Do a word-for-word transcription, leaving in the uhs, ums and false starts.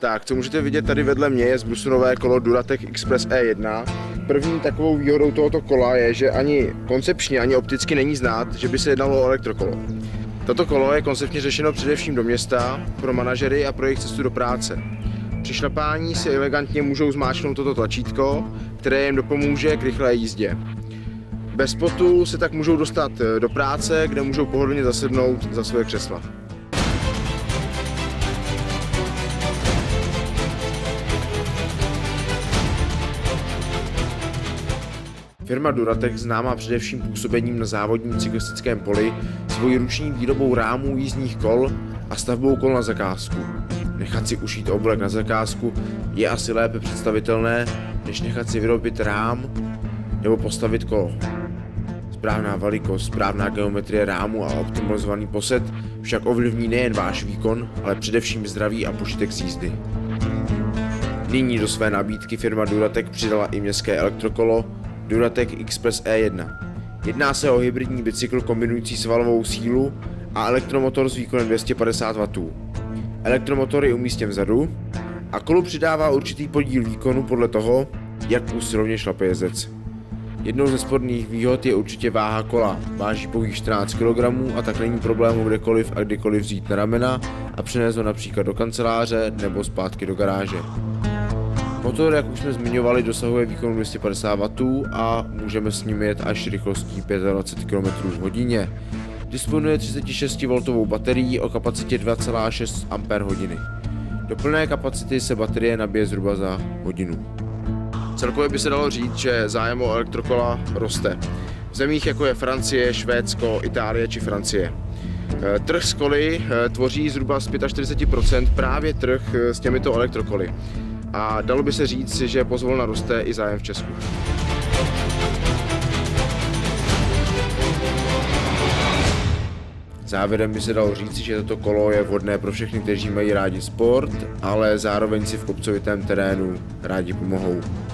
Tak, co můžete vidět tady vedle mě je zbrusunové kolo Duratec Express E jedna. První takovou výhodou tohoto kola je, že ani koncepčně, ani opticky není znát, že by se jednalo o elektrokolo. Toto kolo je koncepčně řešeno především do města, pro manažery a pro jejich cestu do práce. Při šlapání si elegantně můžou zmáčknout toto tlačítko, které jim dopomůže k rychlé jízdě. Bez potu se tak můžou dostat do práce, kde můžou pohodlně zasednout za svoje křesla. Firma Duratec, známá především působením na závodním cyklistickém poli, svojí ruční výrobou rámů jízdních kol a stavbou kol na zakázku. Nechat si ušít oblek na zakázku je asi lépe představitelné, než nechat si vyrobit rám nebo postavit kolo. Správná velikost, správná geometrie rámu a optimalizovaný posed však ovlivní nejen váš výkon, ale především zdraví a požitek z jízdy. Nyní do své nabídky firma Duratec přidala i městské elektrokolo Duratec Express E jedna. Jedná se o hybridní bicykl kombinující svalovou sílu a elektromotor s výkonem dvě stě padesát wattů. Elektromotor je umístěn vzadu a kolu přidává určitý podíl výkonu podle toho, jak usilovně šlape jezdec. Jednou ze sporných výhod je určitě váha kola. Váží pouhých čtrnáct kilogramů a tak není problému kdekoliv a kdykoliv vzít na ramena a přenést ho například do kanceláře nebo zpátky do garáže. Motor, jak už jsme zmiňovali, dosahuje výkonu dvě stě padesát wattů a můžeme s ním jet až rychlostí dvacet pět kilometrů v hodině. Disponuje třicet šest voltovou baterií o kapacitě dva celá šest ampérhodin. Do plné kapacity se baterie nabije zhruba za hodinu. Celkově by se dalo říct, že zájem o elektrokola roste. V zemích jako je Francie, Švédsko, Itálie či Francie. Trh s koly tvoří zhruba z čtyřicet pět procent právě trh s těmito elektrokoly. A dalo by se říct, že pozvolna roste i zájem v Česku. Závěrem by se dalo říct, že toto kolo je vhodné pro všechny, kteří mají rádi sport, ale zároveň si v kopcovitém terénu rádi pomohou.